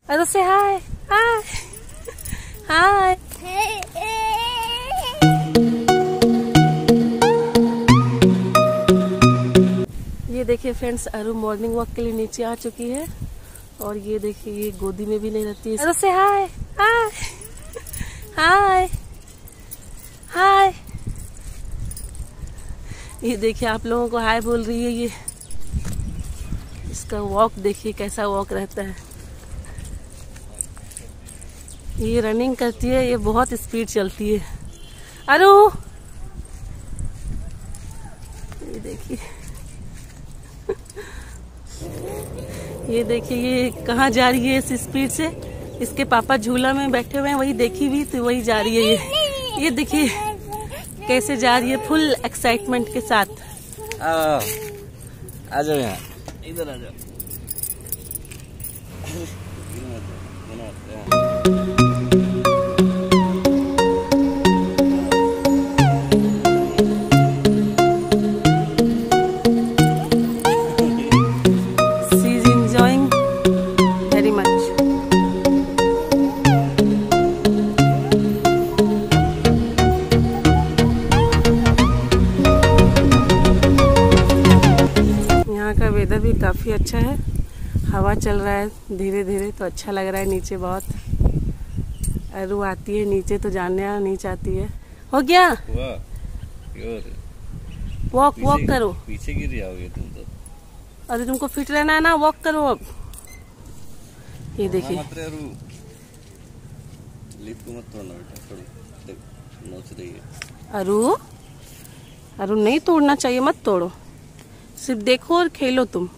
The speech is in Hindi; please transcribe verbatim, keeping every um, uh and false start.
अरे से हाय हाय हाय। ये देखिए फ्रेंड्स, अरु मॉर्निंग वॉक के लिए नीचे आ चुकी है और ये देखिए ये गोदी में भी नहीं रहती है। अरे से हाय हाय हाय हाय। ये देखिए आप लोगों को हाय बोल रही है। ये इसका वॉक देखिए कैसा वॉक रहता है। ये रनिंग करती है, ये बहुत स्पीड चलती है। अरु ये देखिए ये देखिए ये कहाँ जा रही है इस स्पीड से। इसके पापा झूला में बैठे हुए हैं, वही देखी भी तो वही जा रही है। ये ये देखिए कैसे जा रही है फुल एक्साइटमेंट के साथ। आ जाओ यहाँ, इधर आ जाओ। She is enjoying very much. यहाँ का वेदर भी काफी अच्छा है, हवा चल रहा है धीरे धीरे तो अच्छा लग रहा है नीचे बहुत। अरु आती है नीचे तो जानने नहीं चाहती है। हो गया वॉक वॉक करो, पीछे गिर जाओगे तुम तो। अरे तुमको फिट रहना है ना, वॉक करो अब। ये देखिए लिप को मत तोड़ना बेटा, थोड़ी नोच रही है। अरु अरु नहीं तोड़ना चाहिए, मत तोड़ो, सिर्फ देखो और खेलो तुम।